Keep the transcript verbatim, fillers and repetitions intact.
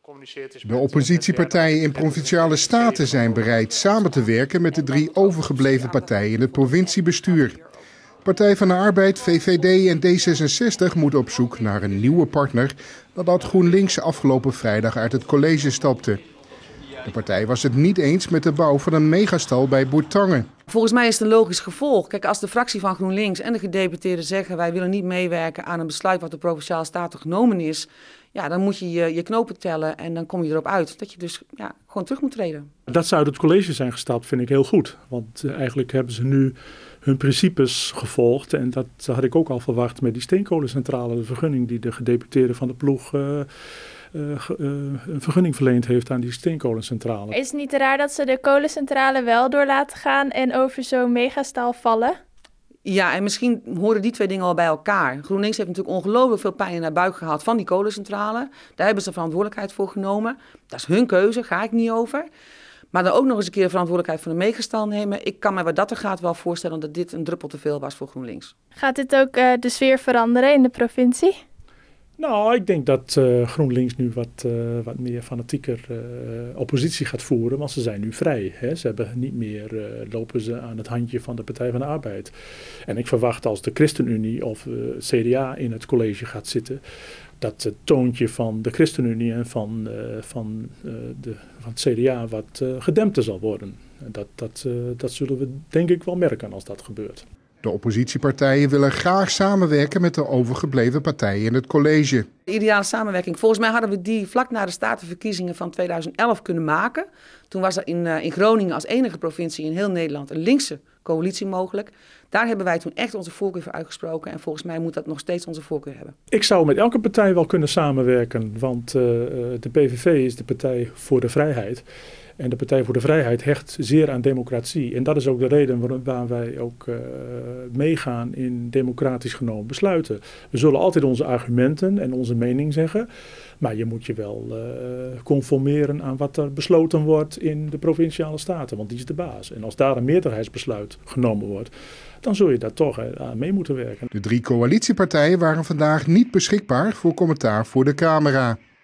gecommuniceerd is. De oppositiepartijen in Provinciale Staten zijn bereid samen te werken met de drie overgebleven partijen in het provinciebestuur. Partij van de Arbeid, V V D en D zesenzestig moeten op zoek naar een nieuwe partner nadat GroenLinks afgelopen vrijdag uit het college stapte. De partij was het niet eens met de bouw van een megastal bij Bourtangen. Volgens mij is het een logisch gevolg. Kijk, als de fractie van GroenLinks en de gedeputeerden zeggen wij willen niet meewerken aan een besluit wat de Provinciale Staten genomen is, ja, dan moet je, je je knopen tellen en dan kom je erop uit dat je dus ja, gewoon terug moet treden. Dat ze uit het college zijn gestapt vind ik heel goed. Want uh, eigenlijk hebben ze nu hun principes gevolgd. En dat had ik ook al verwacht met die steenkolencentrale. De vergunning die de gedeputeerde van de ploeg uh, uh, uh, een vergunning verleend heeft aan die steenkolencentrale. Is het niet raar dat ze de kolencentrale wel door laten gaan en over zo'n megastal vallen? Ja, en misschien horen die twee dingen al bij elkaar. GroenLinks heeft natuurlijk ongelooflijk veel pijn in haar buik gehad van die kolencentrale. Daar hebben ze verantwoordelijkheid voor genomen. Dat is hun keuze, ga ik niet over. Maar dan ook nog eens een keer de verantwoordelijkheid van de megastal nemen. Ik kan me wat dat er gaat wel voorstellen dat dit een druppel te veel was voor GroenLinks. Gaat dit ook uh, de sfeer veranderen in de provincie? Nou, ik denk dat uh, GroenLinks nu wat, uh, wat meer fanatieker uh, oppositie gaat voeren, want ze zijn nu vrij. Hè? Ze hebben niet meer, uh, lopen ze aan het handje van de Partij van de Arbeid. En ik verwacht als de ChristenUnie of uh, C D A in het college gaat zitten, dat het toontje van de ChristenUnie en van, uh, van, uh, de, van het C D A wat uh, gedempter zal worden. Dat, dat, uh, dat zullen we denk ik wel merken als dat gebeurt. De oppositiepartijen willen graag samenwerken met de overgebleven partijen in het college. De ideale samenwerking, volgens mij hadden we die vlak na de statenverkiezingen van tweeduizend elf kunnen maken. Toen was er in, uh, in Groningen als enige provincie in heel Nederland een linkse coalitie mogelijk. Daar hebben wij toen echt onze voorkeur voor uitgesproken en volgens mij moet dat nog steeds onze voorkeur hebben. Ik zou met elke partij wel kunnen samenwerken, want uh, de P V V is de Partij voor de Vrijheid. En de Partij voor de Vrijheid hecht zeer aan democratie. En dat is ook de reden waarom waar wij ook uh, meegaan in democratisch genomen besluiten. We zullen altijd onze argumenten en onze mening zeggen. Maar je moet je wel uh, conformeren aan wat er besloten wordt in de Provinciale Staten. Want die is de baas. En als daar een meerderheidsbesluit genomen wordt, dan zul je daar toch aan mee moeten werken. De drie coalitiepartijen waren vandaag niet beschikbaar voor commentaar voor de camera.